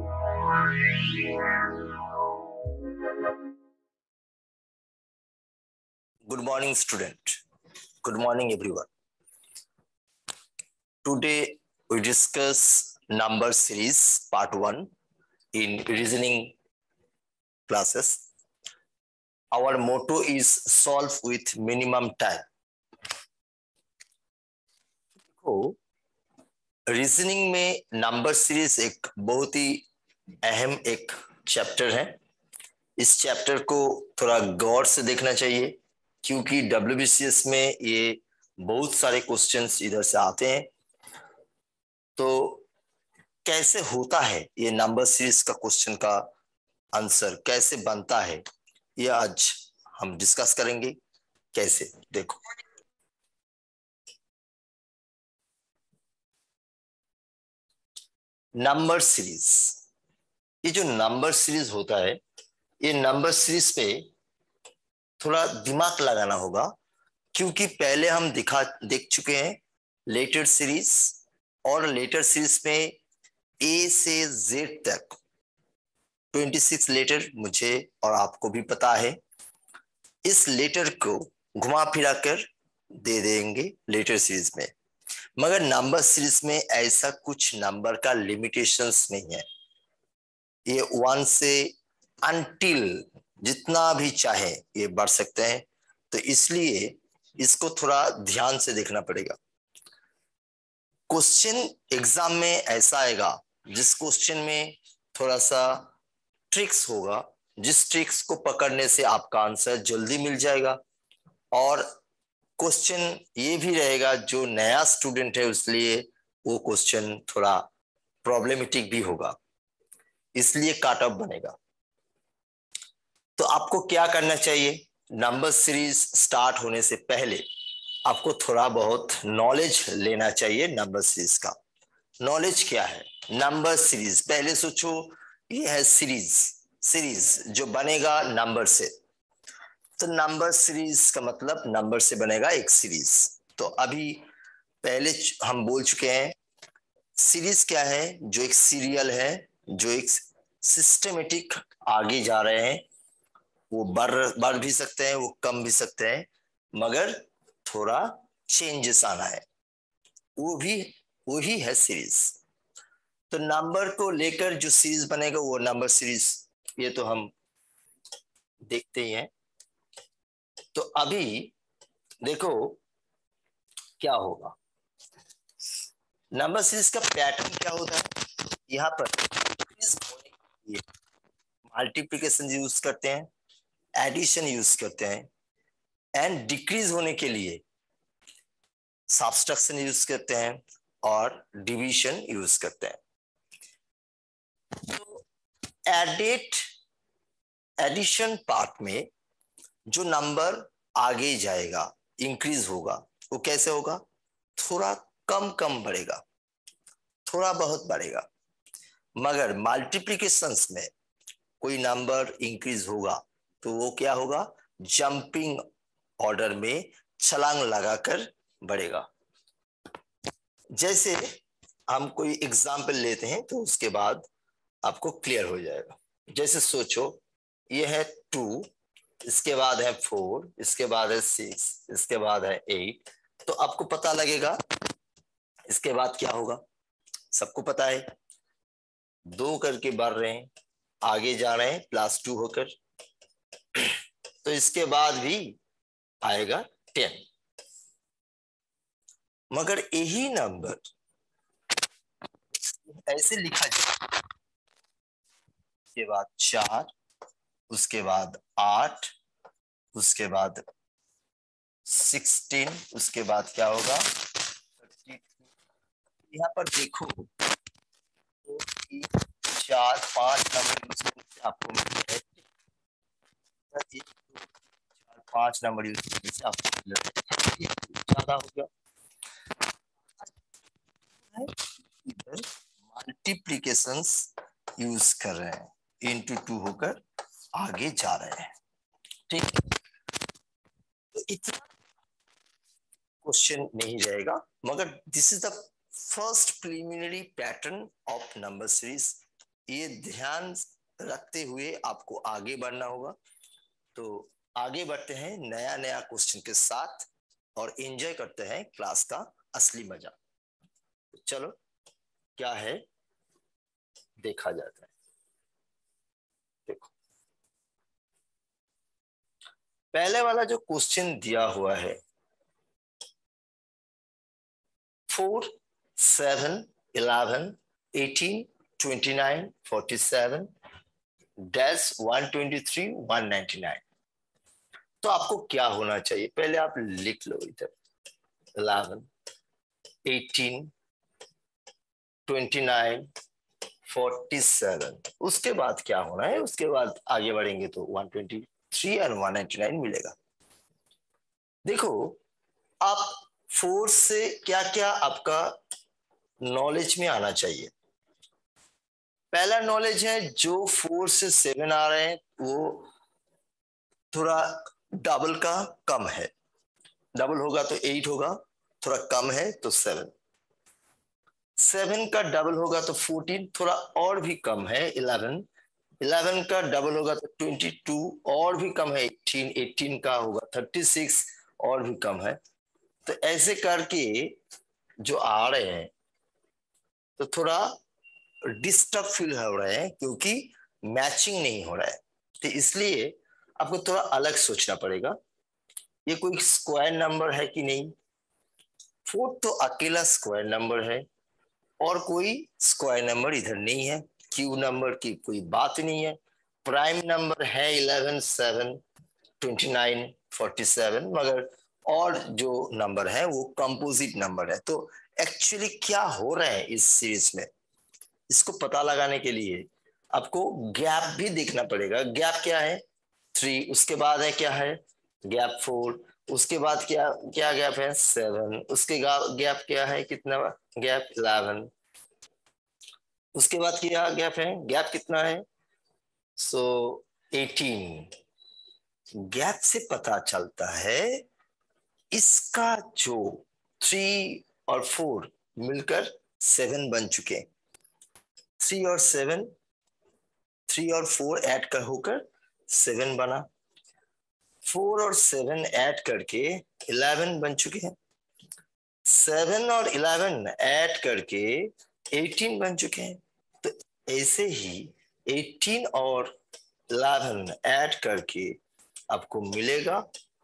Good morning, student. Good morning, everyone. Today we discuss number series part 1 in reasoning classes. Our motto is solve with minimum time. तो reasoning में number series एक बहुत ही अहम एक chapter है। इस chapter को थोड़ा गौर से देखना चाहिए क्योंकि WBCS में ये बहुत सारे क्वेश्चंस इधर से आते हैं। तो कैसे होता है ये नंबर सीरीज का क्वेश्चन का आंसर कैसे बनता है, ये आज हम डिस्कस करेंगे। कैसे, देखो नंबर सीरीज, ये जो नंबर सीरीज होता है, ये नंबर सीरीज पे थोड़ा दिमाग लगाना होगा क्योंकि पहले हम देख चुके हैं लेटर सीरीज, और लेटर सीरीज में ए से जेड तक 26 लेटर मुझे और आपको भी पता है। इस लेटर को घुमा फिरा कर दे देंगे लेटर सीरीज में, मगर नंबर सीरीज में ऐसा कुछ नंबर का लिमिटेशंस नहीं है। ये 1 से अनटिल जितना भी चाहे ये बढ़ सकते हैं, तो इसलिए इसको थोड़ा ध्यान से देखना पड़ेगा। क्वेश्चन एग्जाम में ऐसा आएगा जिस क्वेश्चन में थोड़ा सा ट्रिक्स होगा, जिस ट्रिक्स को पकड़ने से आपका आंसर जल्दी मिल जाएगा। और क्वेश्चन ये भी रहेगा जो नया स्टूडेंट है उसलिए वो क्वेश्चन थोड़ा प्रॉब्लमेटिक भी होगा, इसलिए काट ऑफ बनेगा। तो आपको क्या करना चाहिए, नंबर सीरीज स्टार्ट होने से पहले आपको थोड़ा बहुत नॉलेज लेना चाहिए नंबर सीरीज का। नॉलेज क्या है नंबर सीरीज, पहले सोचो ये है सीरीज, सीरीज जो बनेगा नंबर से, तो नंबर सीरीज का मतलब नंबर से बनेगा एक सीरीज। तो अभी पहले हम बोल चुके हैं सीरीज क्या है, जो एक सीरियल है, जो एक सिस्टमेटिक आगे जा रहे हैं। वो बढ़ भी सकते हैं, वो कम भी सकते हैं, मगर थोड़ा चेंजेस आना है, वो ही है सीरीज। तो नंबर को लेकर जो सीरीज बनेगा वो नंबर सीरीज, ये तो हम देखते ही हैं। तो अभी देखो क्या होगा, नंबर सीरीज का पैटर्न क्या होता है। यहाँ पर मल्टीप्लिकेशन यूज करते हैं, एडिशन यूज करते हैं, एंड डिक्रीज होने के लिए सब्ट्रैक्शन यूज करते हैं और डिवीजन यूज करते हैं। तो एडिशन पार्ट में जो नंबर आगे जाएगा, इंक्रीज होगा, वो कैसे होगा, थोड़ा कम कम बढ़ेगा, थोड़ा बहुत बढ़ेगा। मगर मल्टीप्लिकेशंस में कोई नंबर इंक्रीज होगा तो वो क्या होगा, जंपिंग ऑर्डर में छलांग लगाकर बढ़ेगा। जैसे हम कोई एग्जाम्पल लेते हैं तो उसके बाद आपको क्लियर हो जाएगा। जैसे सोचो ये है 2, इसके बाद है 4, इसके बाद है 6, इसके बाद है 8, तो आपको पता लगेगा इसके बाद क्या होगा। सबको पता है 2 करके बढ़ रहे हैं, आगे जा रहे हैं +2 होकर, तो इसके बाद भी आएगा 10। मगर यही नंबर ऐसे लिखा जाए, उसके बाद 4, उसके बाद 8, उसके बाद 16, उसके बाद क्या होगा 32। यहाँ पर देखो 2 3 4 5 नंबर यूज करने से आपको मिल रहा है 1 2 4 5 नंबर यूज करने से आपको मिल रहा है, ज्यादा हो गया। इधर मल्टीप्लिकेशंस यूज कर रहे हैं, इनटू 2 होकर आगे जा रहे हैं। ठीक है, तो इतना क्वेश्चन नहीं रहेगा, मगर this is the first preliminary pattern of number series ये ध्यान रखते हुए आपको आगे बढ़ना होगा। तो आगे बढ़ते हैं नया नया क्वेश्चन के साथ और एंजॉय करते हैं क्लास का असली मजा। तो चलो क्या है देखा जाता है। देखो पहले वाला जो क्वेश्चन दिया हुआ है 4, 7, 11, 18, 29, 47 डैश 123, 199। तो आपको क्या होना चाहिए पहले आप लिख लो इधर 11, 18, 29, 47। उसके बाद क्या होना है, उसके बाद आगे बढ़ेंगे तो 123 और 199 मिलेगा। देखो आप 4 से क्या क्या आपका नॉलेज में आना चाहिए। पहला नॉलेज है जो 4 से 7 आ रहे हैं वो थोड़ा डबल का कम है। डबल होगा तो 8 होगा, थोड़ा कम है तो 7। 7 का डबल होगा तो 14, थोड़ा और भी कम है 11। 11 का डबल होगा तो 22, और भी कम है 18। 18 का होगा 36, और भी कम है। तो ऐसे करके जो आ रहे हैं तो थोड़ा डिस्टर्ब फील हो रहे हैं क्योंकि मैचिंग नहीं हो रहा है। तो इसलिए आपको थोड़ा अलग सोचना पड़ेगा, ये कोई स्क्वायर नंबर है कि नहीं। 4 तो अकेला स्क्वायर नंबर है और कोई स्क्वायर नंबर इधर नहीं है। क्यू नंबर की कोई बात नहीं है। प्राइम नंबर है 11, 7, 29, 47, मगर और जो नंबर है वो कंपोजिट नंबर है। तो एक्चुअली क्या हो रहा है इस सीरीज में, इसको पता लगाने के लिए आपको गैप भी देखना पड़ेगा। गैप क्या है 3, उसके बाद है क्या है गैप 4, उसके बाद क्या क्या गैप है 7, उसके गैप क्या है कितना गैप 11, उसके बाद क्या गैप है, गैप कितना है 18। गैप से पता चलता है इसका जो 3 और 4 मिलकर 7 बन चुके हैं। 3 और 7, 3 और 4 ऐड कर होकर 7 बना। 4 और 7 ऐड करके 11 बन चुके हैं। 7 और 11 ऐड करके 18 बन चुके हैं। तो ऐसे ही 18 और 11 ऐड करके आपको मिलेगा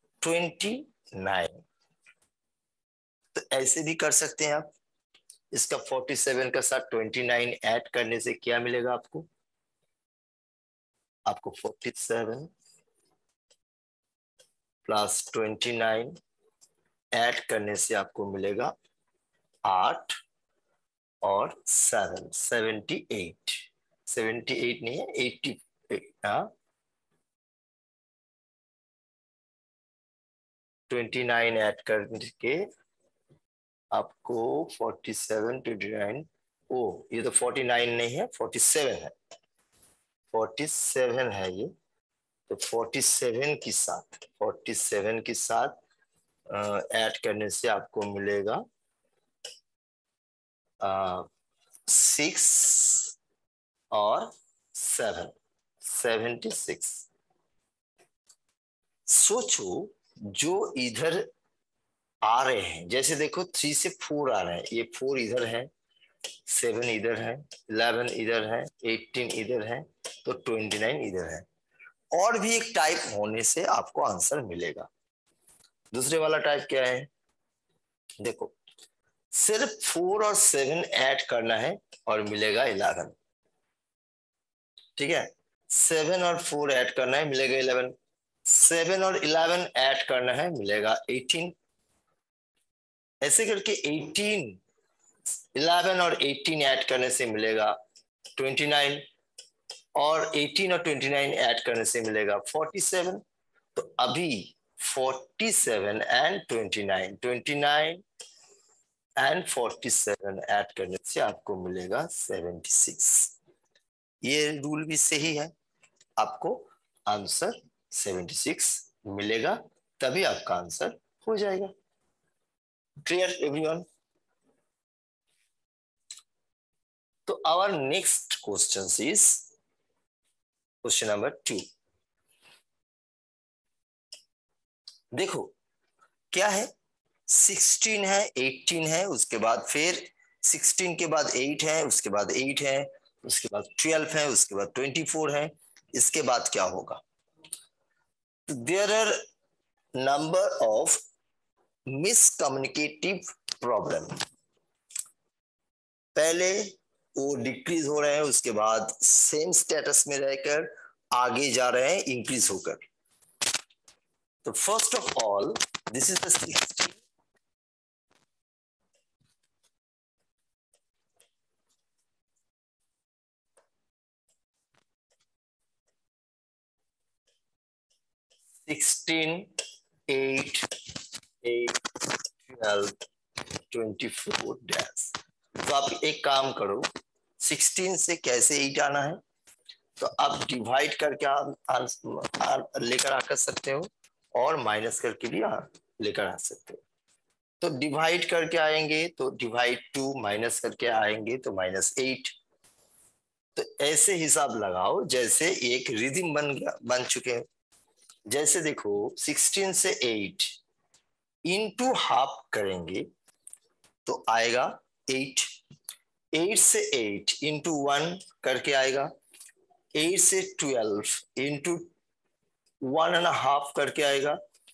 29। तो ऐसे भी कर सकते हैं आप। इसका 47 का साथ 29 ऐड करने से क्या मिलेगा आपको, आपको 47 प्लस 29 ऐड करने से आपको मिलेगा 8 और 7, 78। 78 नहीं है 80। हाँ 29 ऐड करके आपको 47, 29, ओ ये तो 49 नहीं है 47 है। 47 है ये। तो 47 के साथ ऐड करने से आपको मिलेगा 6 और 7, 76। सोचो जो इधर आ रहे हैं, जैसे देखो 3 से 4 आ रहे हैं, ये 4 इधर है, 7 इधर है, 11 इधर है, 18 इधर है, तो 29 इधर है। और भी एक टाइप होने से आपको आंसर मिलेगा। दूसरे वाला टाइप क्या है, देखो सिर्फ 4 और 7 ऐड करना है और मिलेगा 11। ठीक है, 7 और 4 ऐड करना है मिलेगा 11। 7 और 11 ऐड करना है मिलेगा 18। ऐसे करके 18, 11 और 18 ऐड करने से मिलेगा 29, और 18 और 29 ऐड करने से मिलेगा 47। तो अभी 47 एंड 29, 29 एंड 47 ऐड करने से आपको मिलेगा 76। ये रूल भी सही है, आपको आंसर 76 मिलेगा, तभी आपका आंसर हो जाएगा। Clear everyone. तो our next question is question number 2. देखो क्या है, 16 है, 18 है, उसके बाद फिर 16 के बाद 8 है, उसके बाद 8 है, उसके बाद 12 है, उसके बाद 24 है. इसके बाद क्या होगा? There are number of miscommunicative problem. पहले वो डिक्रीज हो रहे हैं, उसके बाद सेम स्टेटस में रहकर आगे जा रहे हैं इंक्रीज होकर. तो first of all this is the 16. Sixteen 8 8 12 24 dash. तो आप एक काम करो, 16 से कैसे 8 आना है, तो आप डिवाइड करके आप लेकर आ कर सकते हो और माइनस करके भी लेकर आ सकते हो. तो डिवाइड करके आएंगे तो डिवाइड 2, माइनस करके आएंगे तो -8. तो ऐसे हिसाब लगाओ जैसे एक रिदम बन चुके हैं. जैसे देखो 16 से 8 इंटू हाफ करेंगे तो आएगा 8. 8 से 8 इंटू 1 करके आएगा. 8 से 12 इंटू 1.5 करके आएगा.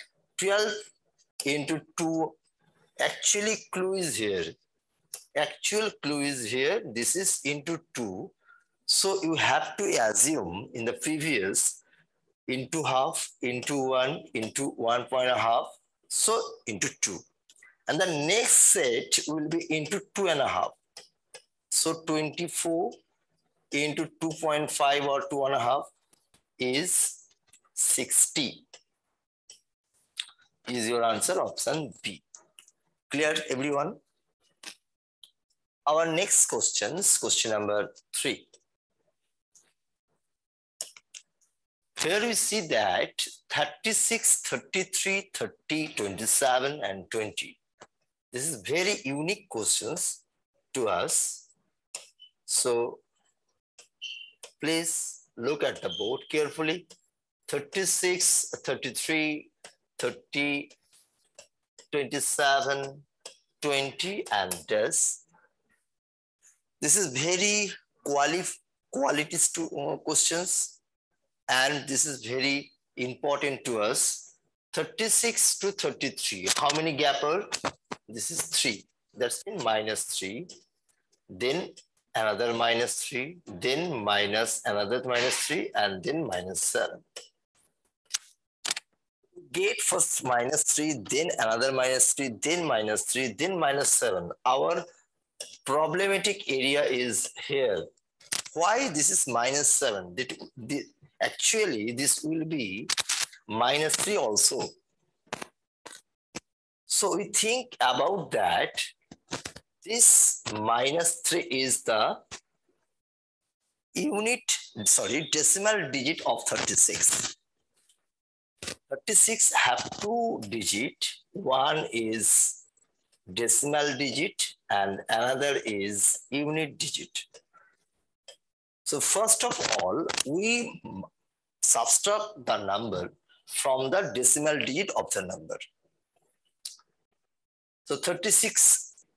12 into 2. Actually clue is here. Actual clue is here. This is into 2. So you have to assume in the previous into half, into 1, into 1.5. So into 2. And the next set will be into 2.5. So 24 into 2.5 or 2.5 is 60. Is your answer option B. Clear everyone? Our next question number 3. Here we see that 36, 33, 30, 27 and 20. This is very unique questions to us. So please look at the board carefully. 36, 33, 30, 27, 20 and this. This is very quality questions and this is very important to us. 36 to 33, how many gap are? This is 3, that's in -3, then another -3, then minus another -3 and then -7. Get first -3, then another -3, then -3, then -7. Our problematic area is here. Why this is -7? Actually, this will be -3 also. So we think about that. This -3 is the decimal digit of 36. 36 have 2 digits. One is decimal digit and another is unit digit. So first of all, we subtract the number from the decimal digit of the number. So 36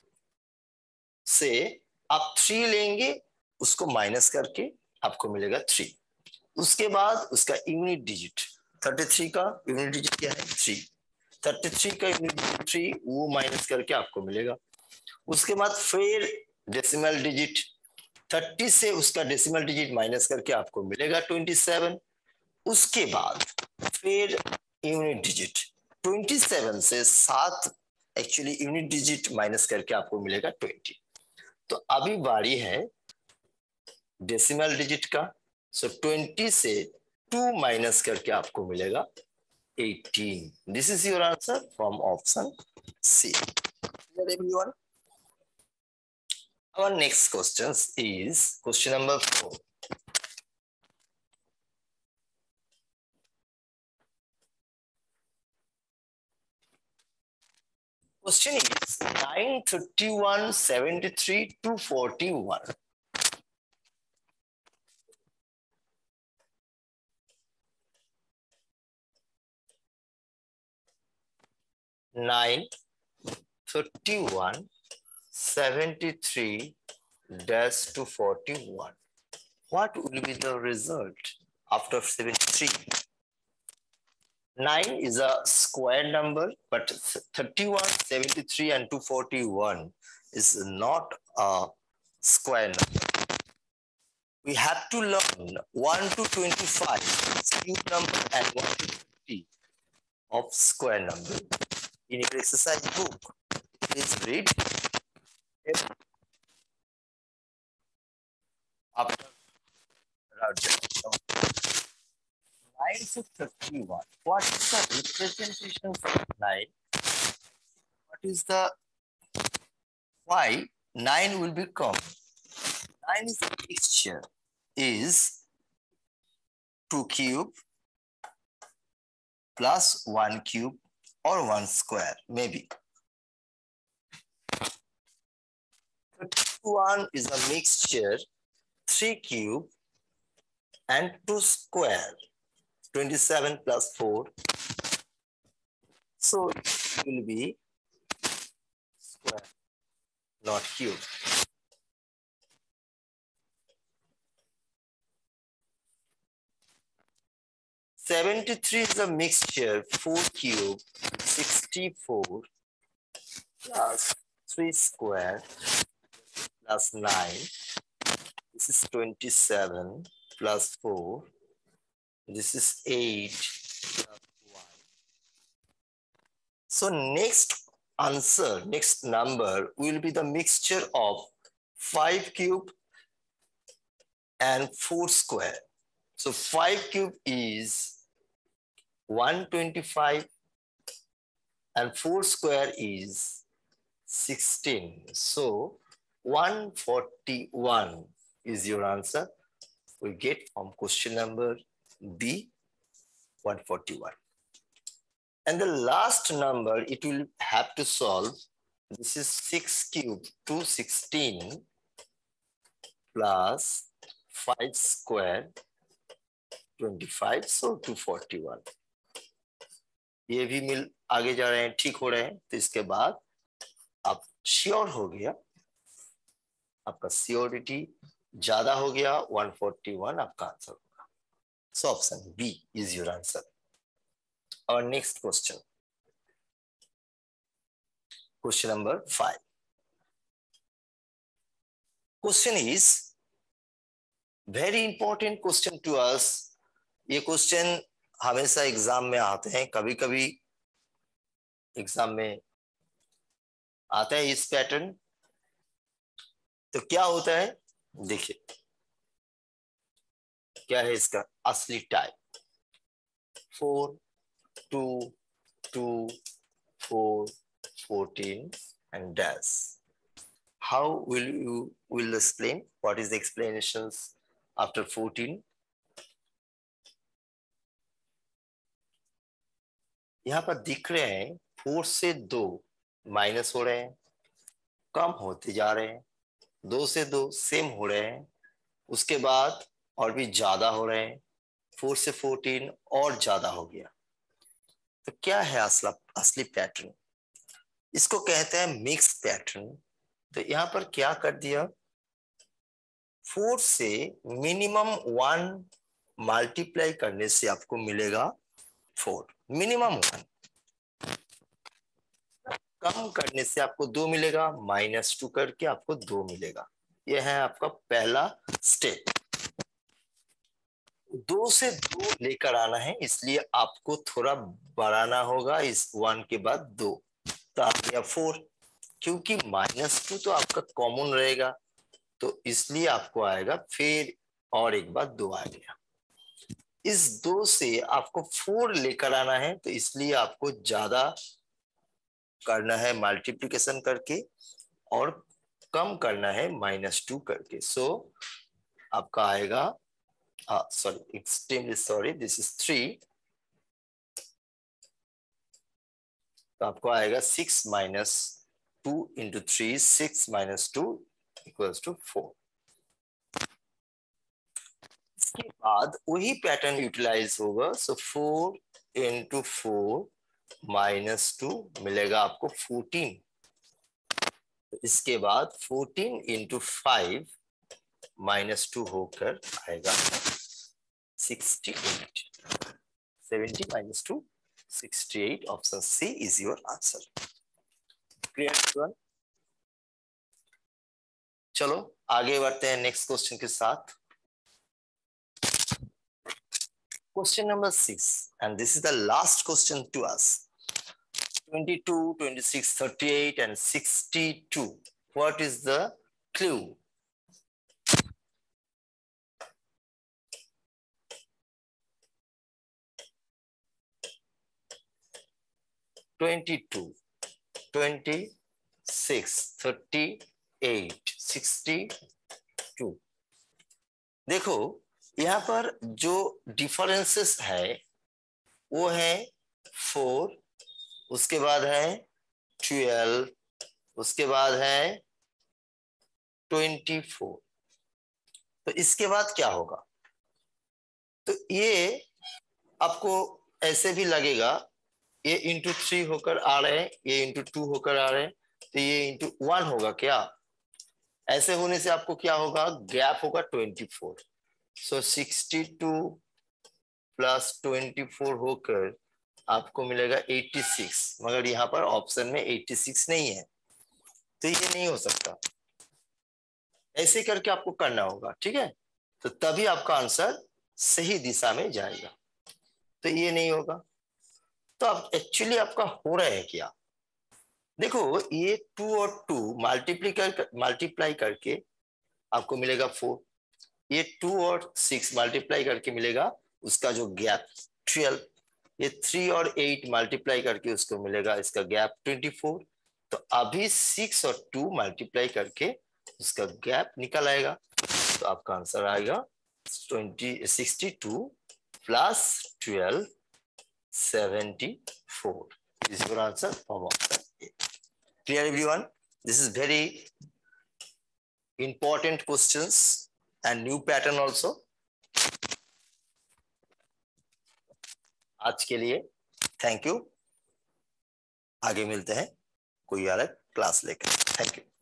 से आप 3 लेंगे, उसको minus करके आपको मिलेगा 3. उसके बाद उसका यूनिट डिजिट, 33 का यूनिट डिजिट क्या है? 3. 33 का यूनिट डिजिट 3, वो माइनस करके आपको मिलेगा. उसके बाद फिर डेसिमल डिजिट 30 से उसका डेसिमल डिजिट माइनस करके आपको मिलेगा 27. उसके बाद फिर यूनिट डिजिट 27 से 7 एक्चुअली यूनिट डिजिट माइनस करके आपको मिलेगा 20. तो अभी बारी है डेसिमल डिजिट का. सो 20 से 2 माइनस करके आपको मिलेगा 18. This is your answer from option C. Everyone. Our next question is question number 4. Question is 9, 31, 73, 241. 9, 31, 73 dash to 41. What will be the result after 73? 9 is a square number, but 31, 73 and 241 is not a square number. We have to learn 1 to 25 cube number and 1 to 50 of square number. In your exercise book, please read. After 9 to 31, what is the representation of 9? What is the, why 9 will become? 9 is a mixture, is 2 cube plus 1 cube or 1 square, maybe. 31 is a mixture, 3 cube and 2 square, 27 plus 4. So it will be square, not cube. '73 is a mixture, 4 cube, 64 plus 3 square plus 9. This is 27 plus 4. This is 8 plus 1. So next answer, next number will be the mixture of 5 cube and 4 square. So 5 cube is 125 and 4 square is 16. So 141 is your answer. We get from question number B, 141. And the last number it will have to solve. This is 6 cube, 216 plus 5 square, 25, so 241. ये भी मिल आगे जा रहे हैं, ठीक हो रहे हैं. तो इसके बाद आप श्योर हो गया, आपका सियोरिटी ज्यादा हो गया, 141 आपका आंसर होगा. So option B is your answer. Our next question. Question number 5. Question is very important question to us. ये क्वेश्चन हमेशा एग्जाम में आते हैं, कभी कभी एग्जाम में आता है इस पैटर्न. तो क्या होता है देखिए, क्या है इसका असली type. 4, 2, 2, 4, 14 and dash. How will you explain? What is the explanations after 14? यहाँ पर दिख रहे हैं 4 से 2 माइनस हो रहे हैं, कम होते जा रहे हैं, 2 से 2 सेम हो रहे हैं, उसके बाद और भी ज्यादा हो रहे हैं, 4 से 14 और ज्यादा हो गया. तो क्या है असली पैटर्न? इसको कहते हैं मिक्स पैटर्न. तो यहाँ पर क्या कर दिया, 4 से मिनिमम 1 मल्टीप्लाई करने से आपको मिलेगा 4, मिनिमम 1. कम करने से आपको 2 मिलेगा, -2 करके आपको 2 मिलेगा. यह है आपका पहला स्टेप. 2 से 2 लेकर आना है, इसलिए आपको थोड़ा बढ़ाना होगा. इस 1 के बाद 2, तो आ गया 4. क्योंकि -2 तो आपका कॉमन रहेगा, तो इसलिए आपको आएगा, फिर और एक बार 2 आ गया. इस 2 से आपको 4 लेकर आना है, तो इसलिए आपको ज्यादा करना है मल्टीप्लिकेशन करके, और कम करना है -2 करके. सो आपका आएगा, sorry, extremely sorry, this is 3. तो आपको आएगा 6 - 2 × 3, 6 - 2 = 4. इसके बाद वही पैटर्न यूटिलाइज होगा. सो 4 × 4 -2 मिलेगा आपको 14। तो इसके बाद 14 × 5 -2 होकर आएगा 68। 70 - 2 68। Option C is your answer. Clear? चलो आगे बढ़ते हैं नेक्स्ट क्वेश्चन के साथ। Question number 6, and this is the last question to us. 22, 26, 38 and 62. What is the clue? (22, 26, 38, 62). देखो यहाँ पर जो डिफरेंसेस है वो है 4, उसके बाद है 12, उसके बाद है 24। तो इसके बाद क्या होगा? तो ये आपको ऐसे भी लगेगा, ये इंटू 3 होकर आ रहे हैं, ये इंटू 2 होकर आ रहे हैं, तो ये इंटू 1 होगा क्या? ऐसे होने से आपको क्या होगा? गैप होगा 24। सो 62 प्लस 24 होकर आपको मिलेगा 86, मगर यहाँ पर ऑप्शन में 86 नहीं है, तो ये नहीं हो सकता। ऐसे करके आपको करना होगा, ठीक है? तो तभी आपका आंसर सही दिशा में जाएगा। तो ये नहीं होगा, तो अब एक्चुअली आपका हो रहा है क्या? देखो ये 2 और 2 मल्टीप्लाई करके आपको मिलेगा 4, ये 2 और 6 मल्टीप्लाई करके मिलेगा उसका जो गैप 12, ये 3 और 8 मल्टीप्लाई करके उसको मिलेगा इसका गैप 24। तो अभी 6 और 2 मल्टीप्लाई करके उसका गैप निकल आएगा, तो आपका आंसर आएगा 62 plus 12 74 is your answer from option A. Clear everyone? This is very important questions and new pattern also. आज के लिए थैंक यू। आगे मिलते हैं कोई अलग क्लास लेकर। Thank you.